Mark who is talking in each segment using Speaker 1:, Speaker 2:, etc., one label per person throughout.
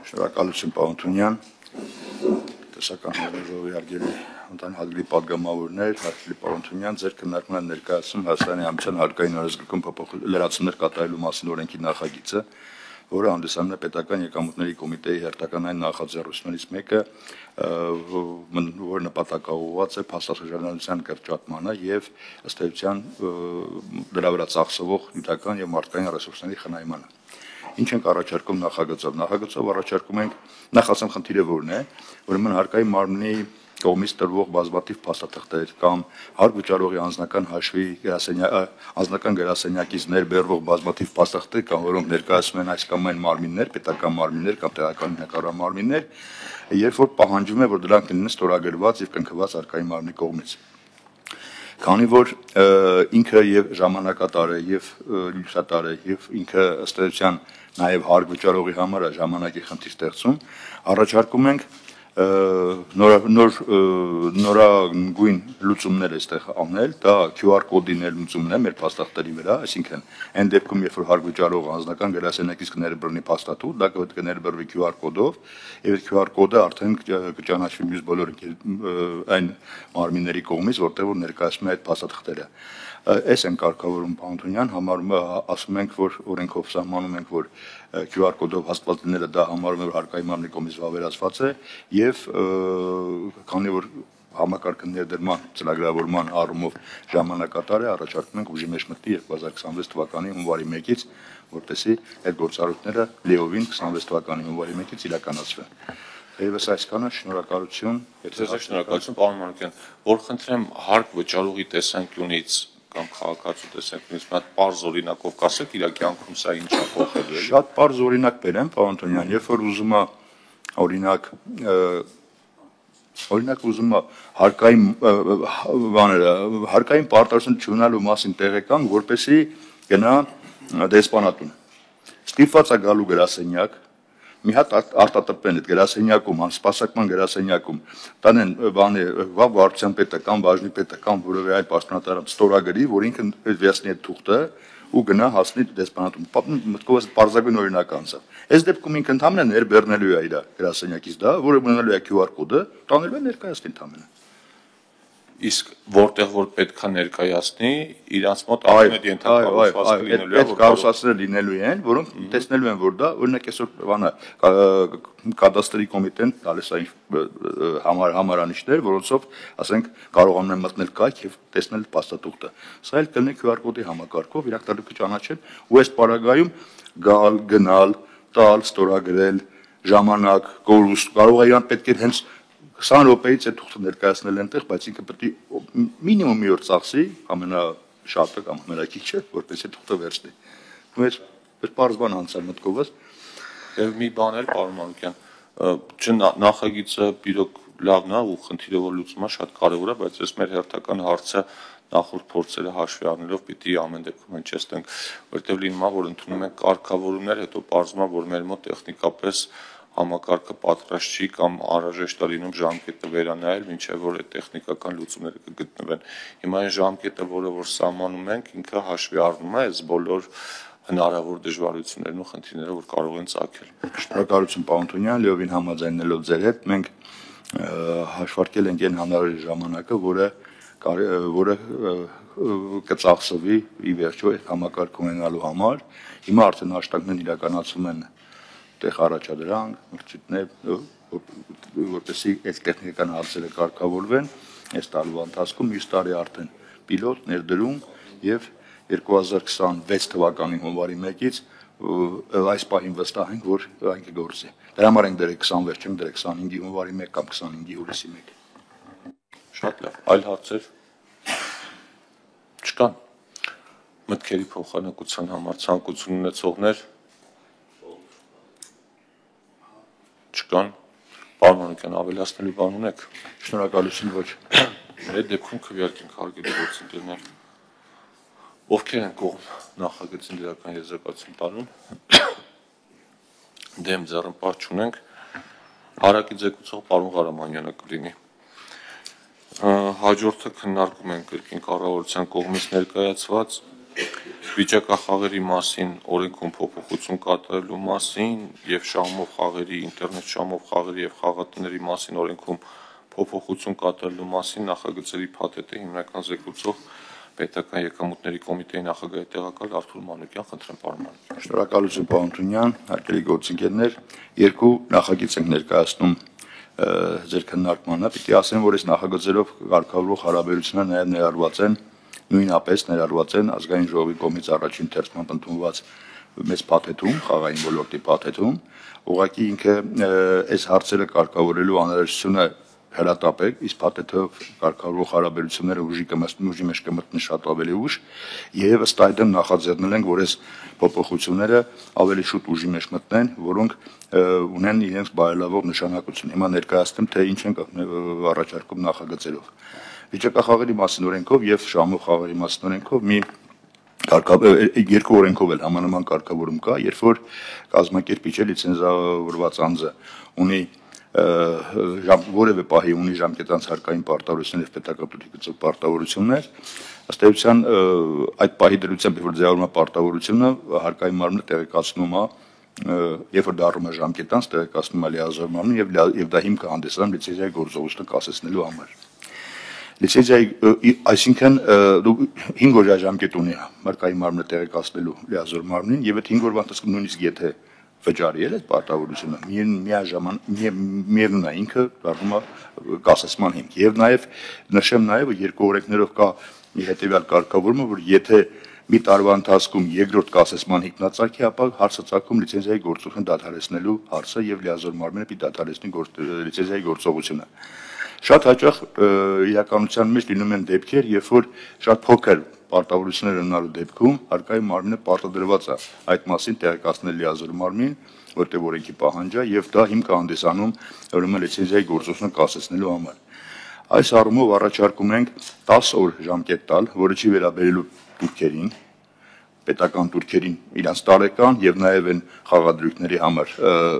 Speaker 1: Շնորհակալություն պարոն Թունյան, տեսական հանրաժողովի հարգելի հարգելի պատգամավորներ, հարգելի պարոն Թունյան, ձեր քննարկման ներկայացում Հայաստանի Հանրապետության հարկային օրենսգրքում լրացումներ կատարելու մասին օրենքի նախագիծը, որը հանդիսանում է պետական եկամուտների կոմիտեի հերթական այն նախաձեռնություններից մեկը, որը նպատակաուղղված է փաստարկժանության կրճատմանը եւ ըստ էության դրա վրա ծախսվող նյութական եւ մարդկային ռեսուրսների խնայմանը։ Ինչ ենք առաջարկում նախագծով։ Նախագծով առաջարկում ենք նախասեմ խնդիրը որն է, ուրեմն հարկային մարմնի կողմից տրվող բազմաթիվ փաստաթղթեր կամ հարկ վճարողի անձնական հաշվի անձնական գրասենյակից ներբերվող բազմաթիվ փաստաթղթեր կամ որոնք ներկայացնում են այս կամ այն մարմիններ, պետական մարմիններ կամ տեղական հիմնական մարմիններ, երբ որ պահանջվում է, որ դրանք լինեն ստորագրված եւ կնքված հարկային մարմնի կողմից։ Քանի որ ինքը եւ ժամանակատար է եւ լուսատար է եւ ինքը ըստ էության նաեւ հարկ վճարողի համար է ժամանակի խնդիր ստեղծում, առաջարկում ենք նորագույն լուծումներ այստեղ անել, դա QR կոդին լուծումն է մեր փաստաթղթերի վրա, այսինքն այն դեպքում, երբ որ հարկ վճարող անձնական գրասենյակից կներբեռնի փաստաթուղթ, դա կներբեռվի QR կոդով, եւ այդ QR կոդը արդեն կճանաչվի մյուս բոլոր այն մարմինների կողմից, որտեղ որ ներկայացնում է այդ փաստաթղթերը։ Այս են կարգավորում պարոն Թունյան, ասում ենք, որ օրենքով սահմանում ենք, որ QR կոդով հաստատված լինելը դա համարում է, որ հարկային մարմնի կողմից վավերացված է եւ քանի որ համակարգը ներդրման ծրագրավորման առումով ժամանակատար է, առաջարկում ենք ուժի մեջ մտնի 2026 թվականի հունվարի 1-ից, որտեսի այդ գործառույթները լիովին 26 թվականի հունվարի 1-ից իրականացվեն։ Եվս այսքանը, շնորհակալություն։
Speaker 2: Շնորհակալություն պարոն Մանուկյան, որ խնդրեմ հարկ վճարողի տեսանկյունից կամ քաղաքացու տեսանկյունից մի հատ պարզ օրինակով կասեք իր կյանքում սա ինչ է փոխել։
Speaker 1: Շատ պարզ օրինակ բերեմ, պարոն Թունյան, երբ որ ուզում է օրինակ ուզում է հարկային պարտավորություն չունենալու մասին տեղեկան, որպեսզի գնա դեսպանատուն։ Ստիպված է գալու գրասենյակ, մի հատ արտատպեն այդ գրասենյակում, սպասարկման գրասենյակում, տանեն վարչության պետը կամ բաժնի պետը կամ որևէ այլ պաշտոնատարը ստորագրի, որ ինքը վերցնի այդ թուղթը ու գնա հասնի դեսպանատուն։ Մտքովս պարզագույն օրինակ անցավ։ Այս դեպքում ինքը ընդհանրապես ներբեռնելու է իր գրասենյակից դա, որը ունենալու է QR կոդը, տանելու է ներկայացնի ընդհանրապես։
Speaker 2: Իսկ որտեղ որ պետքա ներկայացնի, իրանց մոտ ամենը ենթակառուցվածք լինելու է,
Speaker 1: որ կառուցվածքները լինելու են, որոնք տեսնելու են, որ դա օրինակ այսօր բանը կադաստրի կոմիտեն տալիս է համարանիշներ, որոնցով, ասենք, կարողանում են մտնել կայք եւ տեսնել փաստաթուղթը։ Սա էլ կլինի QR կոդի համակարգով, իրանք դեռ ճանաչեն, ու այս պարագայում գալ, գնալ, տալ, ստորագրել, ժամանակ, կորուստ, կարող է իրան պետք է հենց 20 րոպեից այդ թուղթը ներկայացնել այնտեղ, բայց ինքը պետք է մինիմում մի օր ծախսի, ամենաշատը կամ ամենաքիչը, որպեսզի թուղթը վերցնի։ Ու այս պարզ բան անցավ մտքովս։
Speaker 2: Եվ մի բան էլ պարոն Մանուկյան, նախագիծը իրոք լավն է ու խնդիրը որ լուծումը շատ կարևոր է, բայց այս մեր հերթական հարցը նախորդ փորձերը հաշվի առնելով պիտի ամեն դեպքում հնչեցնենք, որտեղ լինում է, որ ընդունում ենք կարգավորումներ, հետո պարզվում է, որ մեր մոտ տեխնիկապես համակարգը պատրաստ չի կամ անհրաժեշտ է լինում ժամկետը վերանայել, մինչև որ այդ տեխնիկական լուծումները կգտնվեն։ Հիմա այն ժամկետը, որը որ սահմանում ենք, ինքը հաշվի առնում է այս բոլոր հնարավոր դժվարություններն ու խնդիրները, որ կարող են ծագել։
Speaker 1: Շնորհակալություն պարոն Թունյան, լիովին համաձայնելով ձեր հետ, մենք հաշվարկել ենք այն հնարավոր ժամանակը, որը կծախսվի ի վերջո այդ համակարգը ունենալու համար։ Հիմա արդեն հաշտակներն իրականացում են տեղ առաջադրանք, մրցույթներ, որպեսզի այս տեխնիկական հարցերը կարգավորվեն, այս տարվա ընթացքում մյուս տարի արդեն պիլոտ ներդրում եւ 2026 թվականի հունվարի 1-ից այս պահին վստահ ենք, որ այն կգործի։ Դրա համար ենք դրել 26, չենք դրել 25-ի հունվարի 1 կամ 25-ի հուլիսի 1։
Speaker 2: Շատ լավ, այլ հարցեր չկան։ Մտքերի փոխանակության համար ցանկություն ունեցողներ չկան։ Պարոն Մանուկյան, ավելացնելու բան ունեք։
Speaker 1: Շնորհակալություն, ոչ։
Speaker 2: Այդ դեպքում քվեարկենք հարգելի գործընկերներ։ Ովքեր են կողմ նախագծին դրական եզրակացություն տալուն։ Դեմ ձեռնպահ չունենք։ Հարակի ձեկուցող պարոն Ղարամանյանը կլինի։ Հաջորդը քննարկում ենք կրկին կառավարության կողմից ներկայացված վիճակախաղերի մասին օրենքում փոփոխություն կատարելու մասին եւ շահումով խաղերի, ինտերնետ շահումով խաղերի եւ խաղատների մասին օրենքում փոփոխություն կատարելու մասին նախագծերի փաթեթը հիմնական զեկուցող պետական եկամուտների կոմիտեի նախագահի տեղակալ Արթուր Մանուկյան, խնդրեմ պարոն Մանուկյան։
Speaker 1: Շնորհակալություն պարոն Թունյան, հարգելի գործընկերներ, երկու նախագիծ ենք ներկայացնում ձեր քննարկմանը, պիտի ասեմ, որ այս նախագծերով կարգավորող հարաբերությունները նաև ներառված են, նույնապես ներառված են ազգային ժողովի կողմից առաջին թերթմամբ ընդունված մեծ փաթեթում, խաղային ոլորտի փաթեթում, ուղղակի ինքը այս հարցերը կարգավորելու անհրաժեշտությունը հրատապեք, իսկ փաթեթով կարգավորող հարաբերությունները ուժի մեջ կմտնի շատ ավելի ուշ, եւ ըստ այդմ նախաձեռնել ենք, որ այս փոփոխությունները ավելի շուտ ուժի մեջ մտնեն, որոնք ունեն իրենց բարելավող նշանակություն։ Հիմա ներկայացնեմ, թե ինչ ենք առաջարկում նախագծերով։ Վիճակախաղերի մասին օրենքով եւ շահումով խաղերի մասին օրենքով մի երկու օրենքով էլ համանման կարգավորում կա, երբ որ կազմակերպիչը լիցենզավորված անձը ունի որևէ պահի ունի ժամկետանց հարկային պարտավորություններ եւ պետական տուփի գծով պարտավորություններ, ըստ էության այդ պահի դրությամբ, որ ձևավորվում է պարտավորությունը, հարկային մարմինը տեղեկացնում է, երբ որ դառնում է ժամկետանց, տեղեկացնում է լիազոր մարմին եւ դա հիմք է հանդիսանում լիցենզիայի գործողությունը կասեցնելու համար։ Լիցենզիայի, այսինքն դու 5 օրյա ժամկետ ունի հարկային մարմինը տեղեկացնելու լիազոր մարմնին եւ այդ 5 օրվա ընթացքում նույնիսկ եթե վճարի էլ այդ պարտավորությունը միևնույն է ինքը դառնում է կասեցման հիմք եւ նաեւ նշեմ նաեւ երկու օրենքներով կա մի հետեւյալ կարգավորումը, որ եթե մի տարվա ընթացքում երկրորդ կասեցման հիմնածագի, ապա հարցածագում լիցենզիայի գործողությունը դադարեցնելու հարցը եւ լիազոր մարմինը պիտի դադարեցնի լիցենզիայի գործողությունը։ Շատ հաճախ իրականության մեջ լինում են դեպքեր, երբ որ շատ փոքր պարտավորություններ ունենալու դեպքում հարկային մարմինը պարտադրված է այդ մասին տեղեկացնել լիազոր մարմին, որտեղ օրենքի պահանջ է եւ դա հիմք է հանդիսանում ուրեմն լիցենզիայի գործողությունը կասեցնելու համար։ Այս առումով առաջարկում ենք 10 օր ժամկետ տալ, որը չի վերաբերելու տուրքերին, պետական տուրքերին իրանց տարեկան եւ նաեւ են խաղադրույքների համար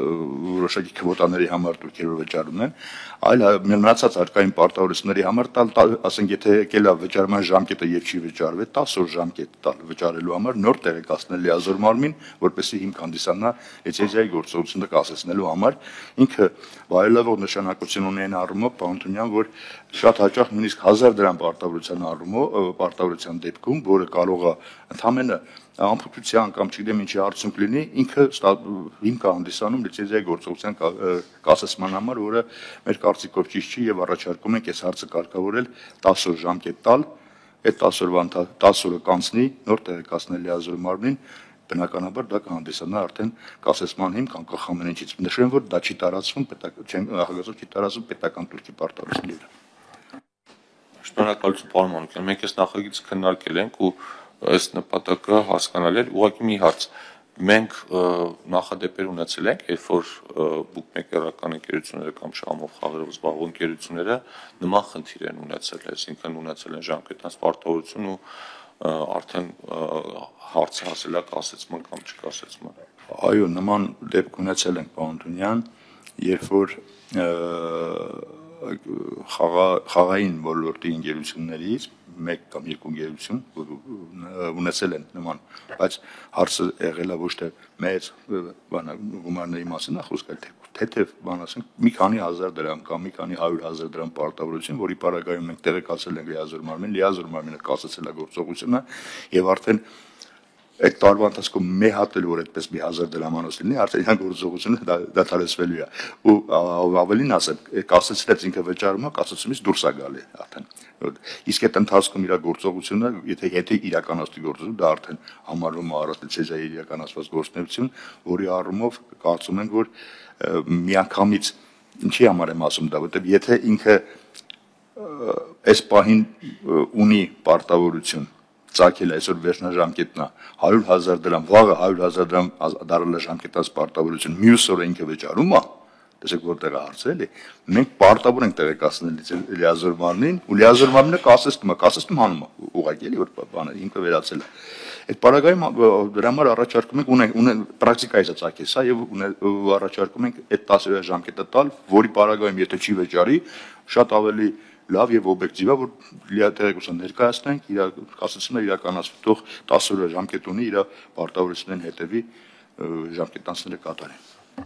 Speaker 1: որոշակի քվոտաների համար տուրքերը վճարում են, այլ մնացած հարկային պարտավորությունների համար տալ, ասենք եթե եկել է վճարման ժամկետը եւ չի վճարվել 10 օր ժամկետ տալ վճարելու համար նոր տեղեկացնել լիազոր մարմին, որպեսզի հիմք հանդիսանա լիցենզիայի գործողությունը կասեցնելու համար, ինքը բարելավող նշանակություն ունի այն առումով, պարոն Թունյան, որ շատ հաճախ նույնիսկ 1000 դրամ պարտավորության դեպքում, որը կարող է ընդհանրապես ամփոփության կամ չգիտեմ ինչի արդյունք լինի, ինքը հիմք է հանդիսանում լիցենզիայի գործողության կասեցման համար, որը մեր կարծիքով ճիշտ չի եւ առաջարկում ենք այս հարցը կարգավորել 10 օր ժամկետ տալ, այդ 10 օրը կանցնի, նոր տեղեկացնել լիազոր մարմնին, բնականաբար դա կհանդիսանա արդեն կասեցման հիմք անկախ ամեն ինչից։ Նշեմ, որ դա չի տարածվում նախագծով չի տարածվում պետական տուրքի պարտավորությունները։
Speaker 2: Շնորհակալություն պարոն Մանուկյան, մենք այս նախագիծը քննարկել ենք ու այս նպատակը հասկանալի է, ուղղակի մի հարց։ Մենք նախադեպեր ունեցել ենք, երբ որ բուկմեկերական ընկերությունները կամ շահումով խաղերով զբաղվող ընկերությունները նման խնդիր են ունեցել, այսինքն ունեցել են ժամկետանց պարտավորություն ու արդեն հարցը հասել է կասեցման կամ չկասեցման։
Speaker 1: Այո, նման դեպք ունեցել ենք պարոն Թունյան, երբ որ խաղային ոլորտի ընկերություններից մեկ կամ երկու ընկերություն ունեցել են նման, բայց հարցը եղել է ոչ թե մեծ գումարների մասին, խոսք այլ թեթև բան ասենք մի քանի հազար դրամ կամ մի քանի 100,000 դրամ պարտավորություն, որի պարագայում մենք տեղեկացել ենք լիազոր մարմինը կասեցել է գործողությունը եւ արդեն այդ տարվա ընթացքում մի հատ էլ որ այդպես մի 1000 դրամանոց լինի, արդեն իրան գործողությունը դադարեցվելու է։ Ու ավելին ասեմ, կասեցրեց ինքը վճարումը, կասեցումից դուրս է գալի արդեն։ Իսկ այդ ընթացքում իր գործողությունը, եթե իրականացվի գործողությունը, դա արդեն համարվում է առանց լիցենզիայի իրականացված գործունեություն, որի առումով կարծում ենք, որ միանգամից ինչի համար եմ ասում դա, որտեղ եթե ինքը այս պահին ունի պարտավորություն ծագել այսօր վերջնաժամկետն է 100,000 դրամ, վաղը 100,000 դրամ դառել է ժամկետած պարտավորություն, մյուս օրը ինքը վճարում է, տեսեք որտեղ է հարցը էլի, մենք պարտավոր ենք տեղեկացնել լիազոր մարմնին, ու լիազոր մարմինը կասեցնում հանում է, ուղղակի էլի որ բանը ինքը վերացել է։ Այդ պարագայում դրա համար առաջարկում ենք պրակտիկայից է ծագել սա եւ առաջարկում ենք այդ 10 օրյա ժամկետը տալ, որի պարագայում եթե չի վճարի, շատ ավելի լավ եւ օբյեկտիվ է, որ լիատեղեկություն ներկայացնենք, իր կասեցնելը իրականացվի, թող 10 օրյա ժամկետ ունի իր պարտավորություններին հետևի, ժամկետանցները կատարի։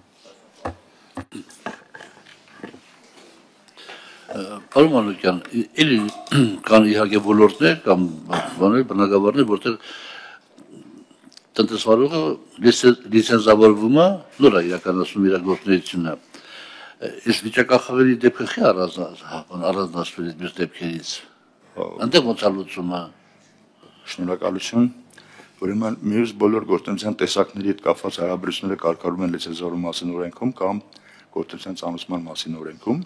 Speaker 3: Պարոն Մանուկյան, էլի կան իհարկե ոլորտներ կամ բաներ, բնակավարներ, որտեղ տնտեսվարողը լիցենզավորվում է, նոր է իրականացնում իր գործունեությունը։ Այս վիճակախաղերի դեպքը խի առանձնացվել է մյուս դեպքերից։ Այնտեղ ոնց է լուծումը։
Speaker 1: Շնորհակալություն։ Ուրեմն մյուս բոլոր գործունեության տեսակների հետ կապված հարաբերությունները կարգավորվում են լիցենզավորման մասին օրենքում կամ գործունեության ծանուցման մասին օրենքում։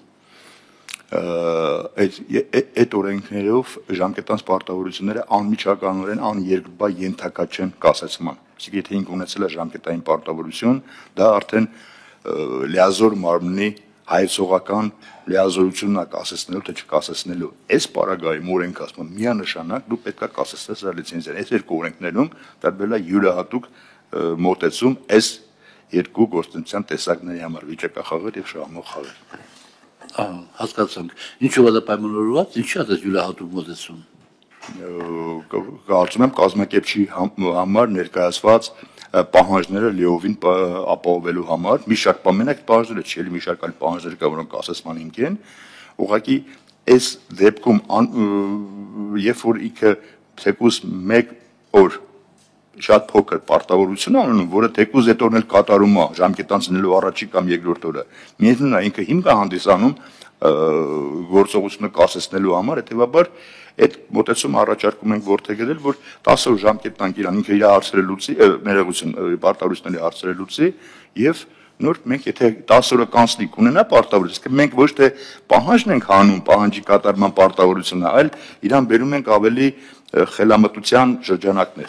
Speaker 1: Այդ օրենքներով ժամկետանց պարտավորությունները անմիջականորեն աներկբա ենթակա չեն կասեցման։ Իսկ եթե ինք ունեցել է ժամկետային պարտավորություն, դա արդեն լիազոր մարմնի հայեցողական լիազորությունն է կասեցնելու, թե չկասեցնելու։ Այս պարագայում օրենքը ասում է միանշանակ դու պետք է կասեցնես այդ լիցենզիան։ Այս երկու օրենքներում դարձել է յուրահատուկ մոտեցում այս երկու գործունեության տեսակների համար՝ վիճակախաղեր եւ շահմող խաղեր։
Speaker 3: Հասկացանք։ Ինչու է դա պայմանավորված, ինչու է դա յուրահատուկ մոտեցում։
Speaker 1: Կարծում եմ կազմակերպչի համար ներկայացված պահանջները լիովին ապահովելու համար մի շարք մենակ պահանջները չի, էլի մի շարք այլ պահանջներ կա, որոնք ասեցման հիմք են, ուղղակի այս դեպքում երբ որ ինքը թեկուզ 1 օր շատ փոքր պարտավորություն անում, որը թեկուզ այդ օրն էլ կատարում է ժամկետանցնելու առաջի կամ երկրորդ օրը, միևնույն է ինքը հիմք է հանդիսանում գործողությունը կասեցնելու համար, հետեւաբար այդ մոտեցումը առաջարկում ենք որդեգրել, որ 10 օր ժամկետ տանք իրան, ինքը իր հարցերը լուծի, ներողություն, պարտավորությունների հարցերը լուծի եւ նոր մենք եթե 10 օրը կանցնի կունենա պարտավորություն, մենք ոչ թե պահանջն ենք հանում պահանջի կատարման պարտավորությունը, այլ իրան բերում ենք ավելի խելամտության շրջանակներ։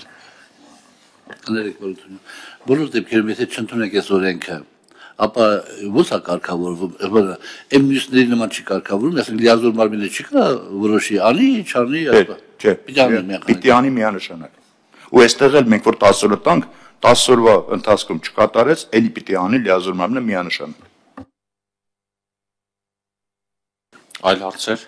Speaker 3: Բոլոր դեպքերում եթե չընդունենք այս օրենքը, ապա ո՞նց է կարգավորվում, այն մյուսների նման չի կարգավորվում, ասենք լիազոր մարմինը չի կա որոշի անի, չանի,
Speaker 1: չէ, պիտի անի միանշանակ։ Ու այստեղ էլ մենք որ 10 օրը տանք, 10 օրվա ընթացքում չկատարեց, էլի պիտի անի լիազոր մարմինը միանշանակ։
Speaker 2: Այլ հարցեր։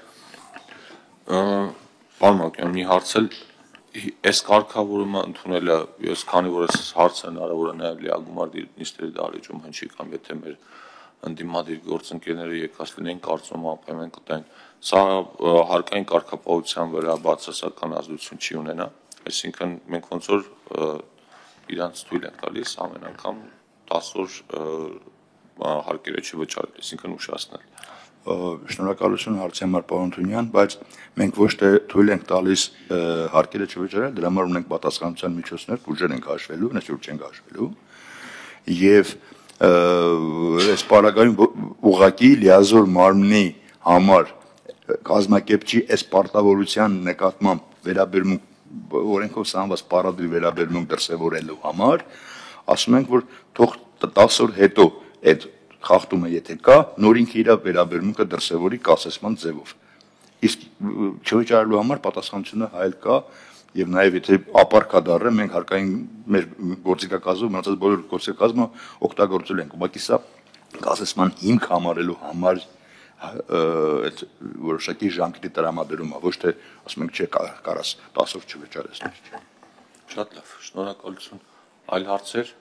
Speaker 2: Պարոն Մանուկյան, մի հարց էլ այս կարգավորումը ընդունելը, ես քանի որ այս հարցը հնարավոր է նաև լիագումար նիստերի դահլիճում հնչի կամ եթե մեր ընդդիմադիր գործընկերները եկած լինեն կարծում ապայման կտային, սա հարկային կարգապահության վրա բացասական ազդեցություն չի ունենա, այսինքն մենք ոնց որ իրանց թույլ ենք տալիս ամեն անգամ 10 օր հարկերը չվճարել, այսինքն ուշացնել։
Speaker 1: Շնորհակալություն հարցի համար պարոն Թունյան, բայց մենք ոչ թե թույլ ենք տալիս հարկերը չվճարել, դրա համար ունենք պատասխանատվության միջոցներ, ուժեր ենք հաշվելու, նա շուրջ ենք հաշվելու եւ այս պարագայում ուղղակի լիազոր մարմնի համար կազմակերպչի այս պարտավորության նկատմամբ վերաբերմունք օրենքով սահմանված պարադիր վերաբերմունք դրսևորելու համար ասում ենք, որ թող 10 օր հետո այդ խախտումը եթե կա, նոր ինքը իր վերաբերմունքը դրսևորի կասեցման ձևով։ Իսկ չվճարելու համար պատասխանատվությունը հայել կա եւ նաեւ եթե ապարքա դառը մենք հարկային մեր գործիքակազմով մնացած բոլոր գործիքակազմը օգտագործել ենք։ Ուղղակի սա կասեցման հիմք համարելու համար այդ որոշակի ժամկետի տրամադրումը, ոչ թե ասում ենք չէ կարաս 10 օր չվճարես։
Speaker 2: Շատ լավ, շնորհակալություն։ Այլ հարցեր։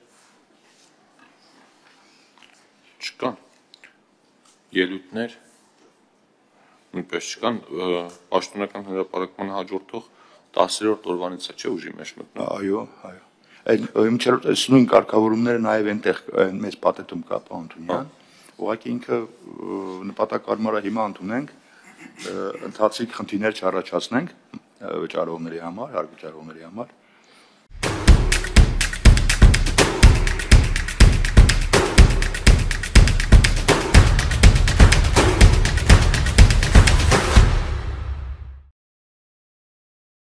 Speaker 2: Չկան ելույթներ նույնպես չկան պաշտոնական հրապարակման հաջորդող 10-րդ օրվանից է չէ ուժի մեջ մտնում։
Speaker 1: Այո, այո։ Այս նույն կարգավորումները նաև այնտեղ մեծ պատետում կա պարոն Թունյան։ Ուղղակի ինքը նպատակարարը հիմա ընդունենք, ընթացիկ խնդիրներ չառաջացնենք վճարողների համար, հարկ վճարողների համար